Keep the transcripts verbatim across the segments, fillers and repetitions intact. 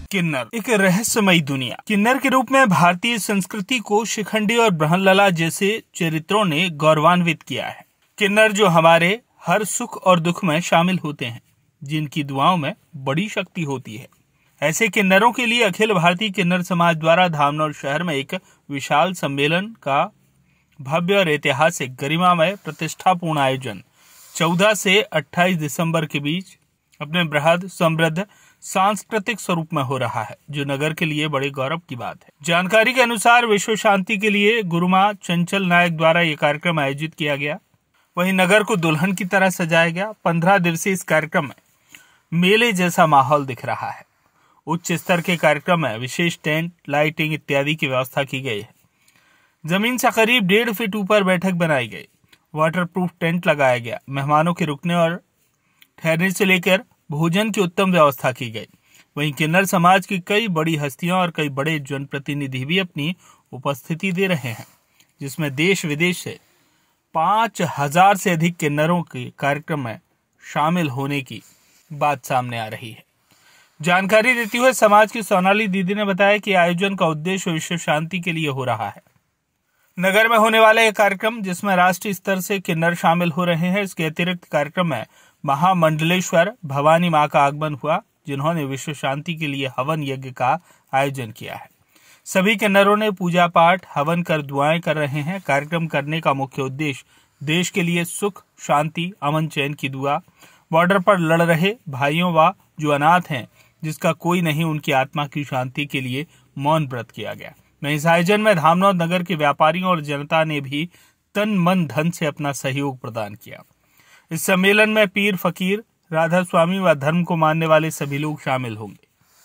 किन्नर एक रहस्यमयी दुनिया। किन्नर के रूप में भारतीय संस्कृति को शिखंडी और ब्रह्मलला जैसे चरित्रों ने गौरवान्वित किया है। किन्नर जो हमारे हर सुख और दुख में शामिल होते हैं, जिनकी दुआओं में बड़ी शक्ति होती है। ऐसे किन्नरों के लिए अखिल भारतीय किन्नर समाज द्वारा धामनौर शहर में एक विशाल सम्मेलन का भव्य और ऐतिहासिक गरिमामय प्रतिष्ठापूर्ण आयोजन चौदह से अट्ठाईस दिसंबर के बीच अपने बृहद समृद्ध सांस्कृतिक स्वरूप में हो रहा है, जो नगर के लिए बड़े गौरव की बात है। जानकारी के अनुसार विश्व शांति के लिए गुरुमा चंचल नायक द्वारा ये कार्यक्रम आयोजित किया गया। वहीं नगर को दुल्हन की तरह सजाया गया। पंद्रह दिवसीय इस कार्यक्रम में मेले जैसा माहौल दिख रहा है। उच्च स्तर के कार्यक्रम में विशेष टेंट, लाइटिंग इत्यादि की व्यवस्था की गई है। जमीन से करीब डेढ़ फीट ऊपर बैठक बनाई गई। वाटर प्रूफ टेंट लगाया गया। मेहमानों के रुकने और ठहरने से लेकर भोजन की उत्तम व्यवस्था की गई। वहीं किन्नर समाज की कई बड़ी हस्तियां और कई बड़े जनप्रतिनिधि भी अपनी उपस्थिति दे रहे हैं, जिसमें देश विदेश से पांच हजार से अधिक किन्नरों के कार्यक्रम में शामिल होने की बात सामने आ रही है। जानकारी देते हुए समाज की सोनाली दीदी ने बताया कि आयोजन का उद्देश्य विश्व शांति के लिए हो रहा है। नगर में होने वाला यह कार्यक्रम, जिसमें राष्ट्रीय स्तर से किन्नर शामिल हो रहे हैं, इसके अतिरिक्त कार्यक्रम में महामंडलेश्वर भवानी मां का आगमन हुआ, जिन्होंने विश्व शांति के लिए हवन यज्ञ का आयोजन किया है। सभी किन्नरों ने पूजा पाठ, हवन कर दुआएं कर रहे हैं। कार्यक्रम करने का मुख्य उद्देश्य देश के लिए सुख, शांति, अमन चैन की दुआ, बॉर्डर पर लड़ रहे भाइयों व जो अनाथ हैं, जिसका कोई नहीं, उनकी आत्मा की शांति के लिए मौन व्रत किया गया। वहीं इस आयोजन में धामनौर नगर के व्यापारियों और जनता ने भी तन मन धन से अपना सहयोग प्रदान किया। इस सम्मेलन में पीर, फकीर, राधा स्वामी व धर्म को मानने वाले सभी लोग शामिल होंगे।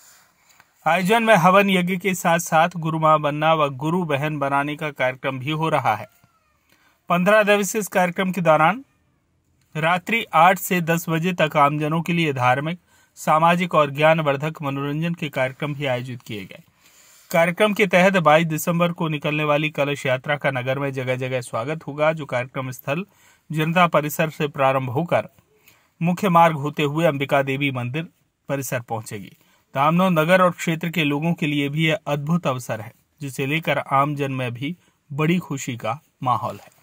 आयोजन में हवन यज्ञ के साथ साथ गुरु मां बनना व गुरु बहन बनाने का कार्यक्रम भी हो रहा है। पंद्रह दिवसीय इस कार्यक्रम के दौरान रात्रि आठ से दस बजे तक आमजनों के लिए धार्मिक, सामाजिक और ज्ञानवर्धक मनोरंजन के कार्यक्रम भी आयोजित किए गए। कार्यक्रम के तहत बाईस दिसंबर को निकलने वाली कलश यात्रा का नगर में जगह जगह स्वागत होगा, जो कार्यक्रम स्थल जनता परिसर से प्रारंभ होकर मुख्य मार्ग होते हुए अंबिका देवी मंदिर परिसर पहुंचेगी। धामनौर नगर और क्षेत्र के लोगों के लिए भी यह अद्भुत अवसर है, जिसे लेकर आम जन में भी बड़ी खुशी का माहौल है।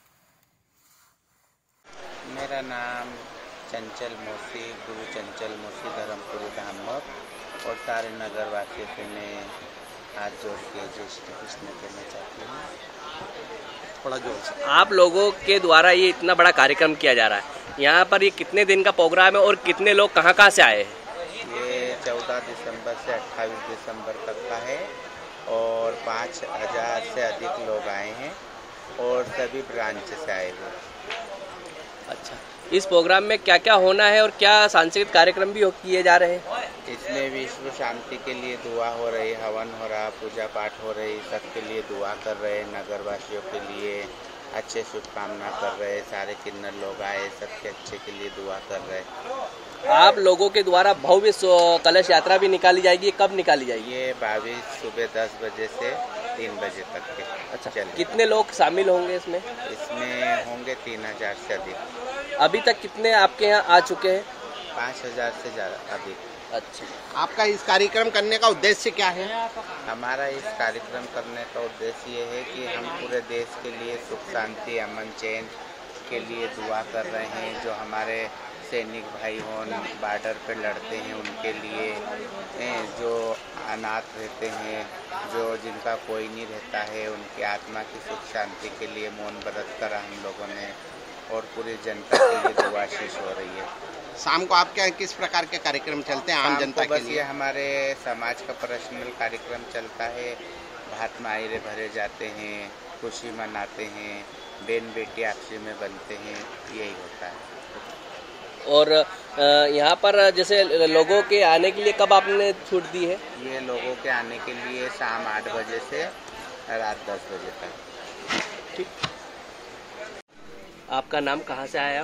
मेरा नाम चंचल मोसी, गुरु चंचल मोसी, धर्मपुरी धामनौर, और सारे नगर वासियों से मैं हाथ जोड़ के जय श्री कृष्ण कहना चाहती हूँ। थोड़ा जोर से। आप लोगों के द्वारा ये इतना बड़ा कार्यक्रम किया जा रहा है, यहाँ पर ये कितने दिन का प्रोग्राम है और कितने लोग कहाँ कहाँ से आए हैं? ये चौदह दिसंबर से अट्ठाईस दिसंबर तक का है और पाँच हजार से अधिक लोग आए हैं और सभी ब्रांच से आए हुए। अच्छा, इस प्रोग्राम में क्या क्या होना है और क्या सांस्कृतिक कार्यक्रम भी किए जा रहे हैं? इसमें विश्व शांति के लिए दुआ हो रही, हवन हो रहा, पूजा पाठ हो रही, सबके लिए दुआ कर रहे, नगरवासियों के लिए अच्छे शुभकामना कर रहे, सारे किन्नर लोग आए, सबके अच्छे के लिए दुआ कर रहे। आप लोगों के द्वारा भव्य कलश यात्रा भी निकाली जाएगी, कब निकाली जाएगी? ये बाईस सुबह दस बजे से तीन बजे तक के। अच्छा, कितने लोग शामिल होंगे इसमें? इसमें होंगे तीन हजार से अधिक। अभी तक कितने आपके यहाँ आ चुके हैं? पाँच हजार से ज़्यादा अधिक। अच्छा, आपका इस कार्यक्रम करने का उद्देश्य क्या है? हमारा इस कार्यक्रम करने का उद्देश्य ये है कि हम पूरे देश के लिए सुख, शांति, अमन चैन के लिए दुआ कर रहे हैं। जो हमारे सैनिक भाई हों, बॉर्डर पे लड़ते हैं, उनके लिए, जो अनाथ रहते हैं, जो जिनका कोई नहीं रहता है, उनकी आत्मा की सुख शांति के लिए मौन व्रत करा हम लोगों ने, और पूरी जनता के लिए दुआ आशीष हो रही है। शाम को आपके यहाँ किस प्रकार के कार्यक्रम चलते हैं आम जनता के लिए? हमारे समाज का पर्सनल कार्यक्रम चलता है, भात मायरे भरे जाते हैं, खुशी मनाते हैं, बहन बेटी आपसी में बनते हैं, यही होता है। और यहाँ पर जैसे लोगों के आने के लिए कब आपने छूट दी है? ये लोगों के आने के लिए शाम आठ बजे से रात दस बजे तक। ठीक। आपका नाम, कहाँ से आए आप?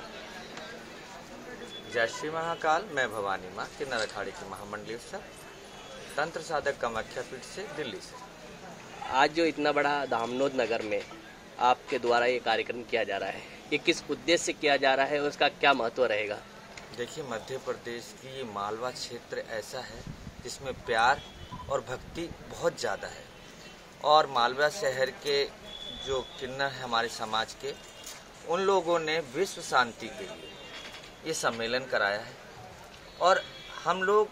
जय श्री महाकाल। मैं भवानी माँ किन्नर अखाड़े की महामंडलेश्वर, तंत्र साधक कामाख्या पीठ से, दिल्ली से। आज जो इतना बड़ा धामनौर नगर में आपके द्वारा ये कार्यक्रम किया जा रहा है, ये किस उद्देश्य से किया जा रहा है और उसका क्या महत्व रहेगा? देखिए, मध्य प्रदेश की ये मालवा क्षेत्र ऐसा है इसमें प्यार और भक्ति बहुत ज़्यादा है। और मालवा शहर के जो किन्नर हैं हमारे समाज के, उन लोगों ने विश्व शांति के लिए ये सम्मेलन कराया है। और हम लोग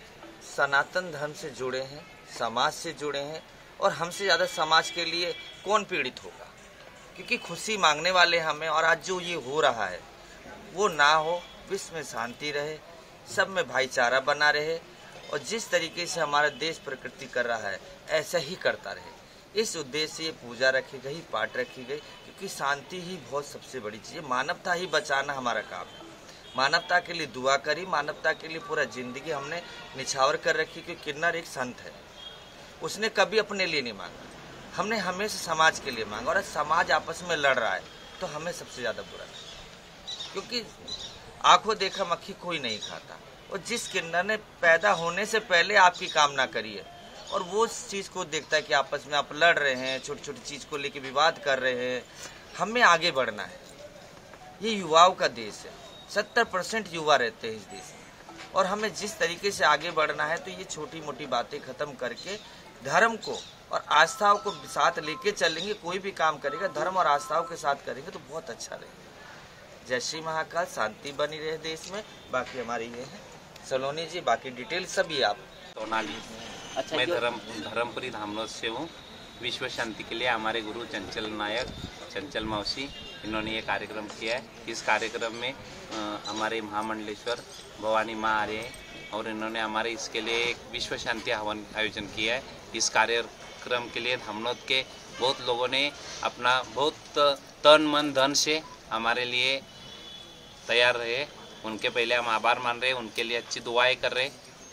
सनातन धर्म से जुड़े हैं, समाज से जुड़े हैं, और हमसे ज़्यादा समाज के लिए कौन पीड़ित होगा, क्योंकि खुशी मांगने वाले हमें। और आज जो ये हो रहा है वो ना हो, विश्व में शांति रहे, सब में भाईचारा बना रहे, और जिस तरीके से हमारा देश प्रकृति कर रहा है ऐसा ही करता रहे। इस उद्देश्य से ये पूजा रखी गई, पाठ रखी गई, क्योंकि शांति ही बहुत सबसे बड़ी चीज़ है। मानवता ही बचाना हमारा काम है। मानवता के लिए दुआ करी, मानवता के लिए पूरा जिंदगी हमने निछावर कर रखी। क्योंकि किन्नर एक संत है, उसने कभी अपने लिए नहीं मांगा, हमने हमेशा समाज के लिए मांगा। और समाज आपस में लड़ रहा है तो हमें सबसे ज़्यादा बुरा है, क्योंकि आंखों देखा मक्खी कोई नहीं खाता। और जिस किन्नर ने पैदा होने से पहले आपकी कामना करी है, और वो उस चीज़ को देखता है कि आपस में आप लड़ रहे हैं, छोटी छोटी चीज़ को लेके विवाद कर रहे हैं, हमें आगे बढ़ना है। ये युवाओं का देश है, सत्तर परसेंट युवा रहते हैं इस देश में, और हमें जिस तरीके से आगे बढ़ना है तो ये छोटी मोटी बातें खत्म करके धर्म को और आस्थाओं को साथ लेके चलेंगे। कोई भी काम करेगा धर्म और आस्थाओं के साथ करेंगे तो बहुत अच्छा रहेगा। जय श्री महाकाल, शांति बनी रहे देश में। बाकी हमारी ये है सलोनी जी, बाकी डिटेल सभी आप। सोनाली। अच्छा, मैं धर्म धर्मपुरी धामनोद से हूँ। विश्व शांति के लिए हमारे गुरु चंचल नायक, चंचल मौसी, इन्होंने ये कार्यक्रम किया है। इस कार्यक्रम में आ, हमारे महामंडलेश्वर भवानी माँ आ रहे हैं, और इन्होंने हमारे इसके लिए एक विश्व शांति हवन आयोजन किया है। इस कार्यक्रम के लिए धामनोद के बहुत लोगों ने अपना बहुत तन मन धन से हमारे लिए तैयार रहे। उनके पहले हम आभार मान रहे हैं, उनके लिए अच्छी दुआएं कर रहे हैं।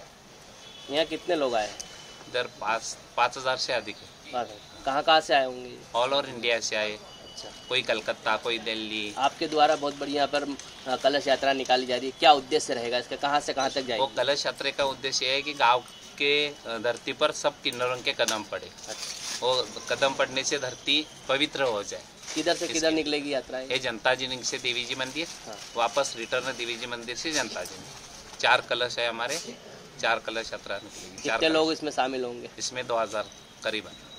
यहाँ कितने लोग आए? इधर पाँच पाँच हज़ार से अधिक है। कहाँ कहाँ से आए होंगे? ऑल ओवर इंडिया से आए। अच्छा, कोई कलकत्ता, कोई दिल्ली। आपके द्वारा बहुत बड़ी यहाँ पर कलश यात्रा निकाली जा रही है, क्या उद्देश्य रहेगा इसका? कहाँ से कहाँ तक वो जाएगी? कलश यात्रा का उद्देश्य है कि गांव के धरती पर सब किन्नरों के कदम पड़े। अच्छा, वो कदम पड़ने से धरती पवित्र हो जाए। किधर से किधर निकलेगी यात्रा? ये जनता जी से देवी जी मंदिर, हाँ। वापस रिटर्न देवी जी मंदिर से जनता जी। चार कलश है हमारे, चार कलश यात्रा निकलेगी। कितने लोग इसमें शामिल होंगे? इसमें दो हजार करीबन।